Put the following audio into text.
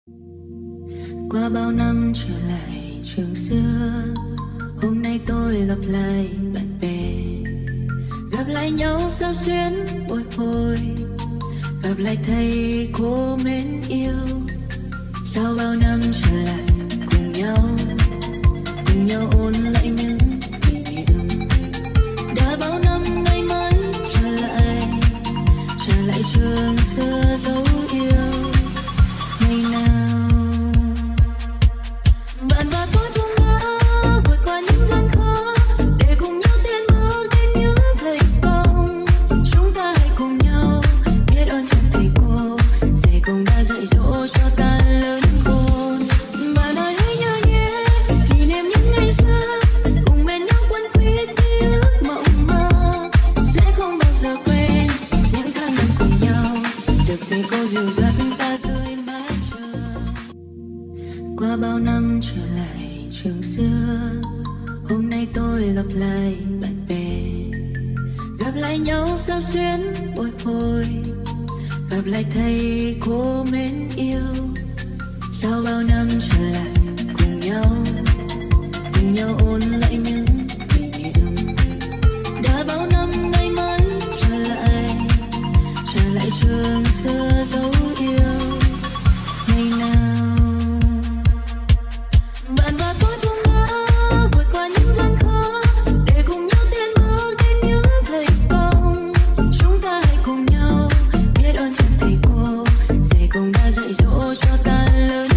Qua bao năm trở lại trường xưa, hôm nay tôi gặp lại bạn bè, gặp lại nhau sao xuyến bồi hồi, gặp lại thầy cô mến yêu. Sau bao năm trở lại cùng nhau ôn lại những kỷ niệm. Đã bao năm nay mới trở lại trường xưa dấu yêu. Ngày nào bạn và tôi cũng đã vượt qua những gian khó để cùng nhau tiến bước đến những thành công. Chúng ta hãy cùng nhau biết ơn các thầy cô, thầy cũng đã dạy dỗ cho ta lớn khôn. Bạn ơi hãy nhớ nhé kỷ niệm những ngày xưa, cùng bên nhau quấn quýt ký ức mộng mơ. Sẽ không bao giờ quên những tháng năm cùng nhau, được thầy cô dìu dắt ta dưới mái trường. Qua bao năm trở lại trường xưa, hôm nay tôi gặp lại bạn bè, gặp lại nhau sao xuyến bồi hồi, gặp lại thầy cô mến yêu. Sau bao năm trở lại cùng nhau ôn lại những kỷ niệm. Đã bao năm nay mới trở lại trường xưa dấu yêu. Ngày nào bạn và tôi cũng đã vượt qua những gian khó để cùng nhau tiến bước đến những thành công. Chúng ta hãy cùng nhau biết ơn các thầy cô, thầy cũng đã dạy dỗ cho ta lớn